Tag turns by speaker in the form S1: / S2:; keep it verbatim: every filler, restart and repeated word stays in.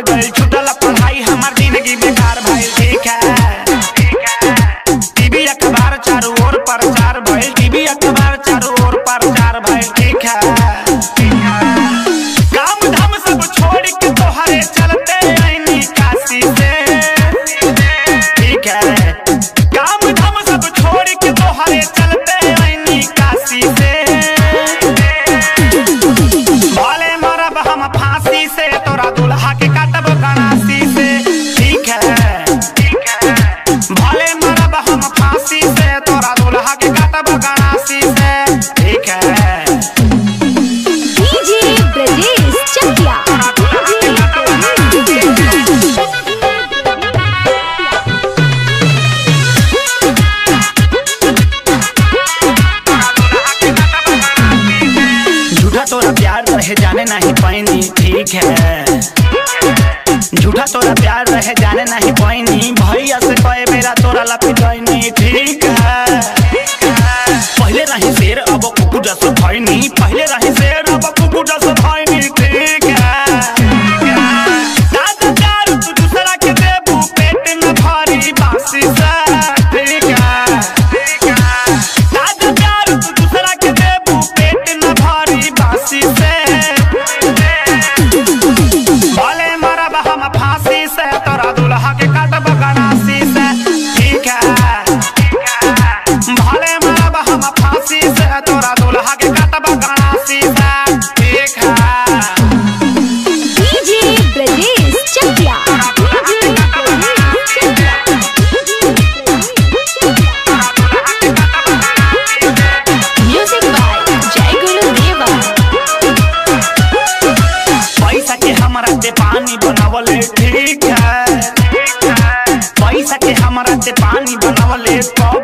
S1: गई, छूटल पढ़ाई हमार जिंदगी बेकार भइल। ठीक है टीवी अखबार चारों ओर प्रचार भइल, टीवी अखबार चारों ओर प्रचार भइल। ठीक है काम धाम सब छोड़ के तोहरे चलते आईनी काशी से। ठीक है काम धाम सब छोड़ के तोहरे चलते आईनी काशी से। भले मरब हम फांसी से, तोरा दुल्हा के काटब गणासी से। ठीक है भले मरब हम फांसी से, तोरा दुल्हा के काटब गणासी से। ठीक है
S2: डीजे ब्रजेश चकिया।
S1: झूठा तोरा प्यार रहे जाने नहीं पैनी। ठीक है झूठा तोरा प्यार रहे जाने नहीं पैनी, भैया से कहे मेरा तोरा लपिटैनी। ठीक है पहले रही शेर अब कुकुर जस भैनी, पहले रही शेर अब कुकुर जस भैनी। ठीक है दादा दारू तू दूसरा के देबू पेट न भरी बासी से। ठीक है दादा दारू तू दूसरा के देबू पेट न भरी बासी से। भले मरब हम फांसी से, तोरा दुल्हा के काटब गणासी से। ठीक है भले मरब हम फांसी से, तोरा दुल्हा के काटब गणासी से। ठीक है
S2: DJ Brajesh Chakiya. Music by Jai Guru देवा।
S1: पैसा के हमरा से पानी बनावले। ठीक है पैसा के हमरा से पानी बनावले।